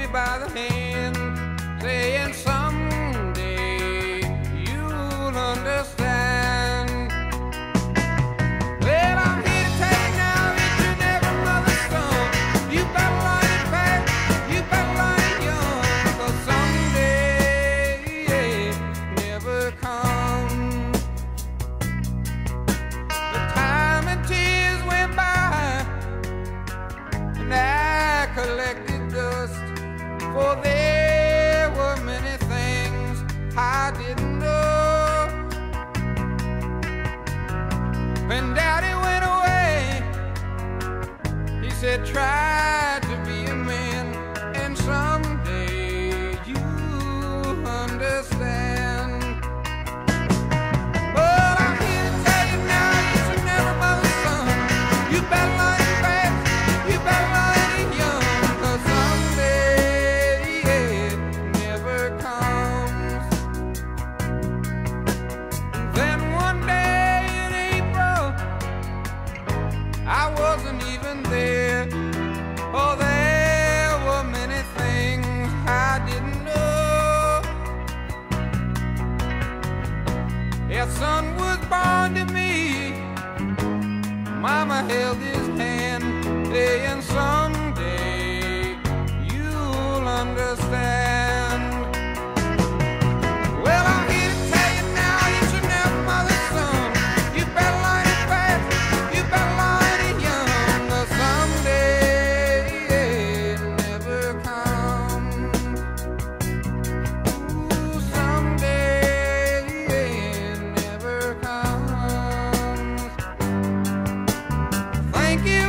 by the hand, saying someday you'll understand. Well, I'm here to tell you now that you're never mother's son. You better learn it fast, you better learn it young, 'cause someday never comes. The time and tears went by, and I collected dust, for there were many things I didn't know. When Daddy went away, he said, try to be a man, and someday you'll understand. But I'm here to tell you now, you should never mother's son. You better learn it fast, you better learn it young, 'cause someday never comes. And then one day in April, I wasn't even there. Oh, there were many things I didn't know. A son was born to me. Mama held his hand, saying someday you'll understand. Well, I'm here to tell you now, you should never mother's son. You better learn it fast, you better learn it young, 'cause someday never comes. Ooh, someday never comes. Thank you.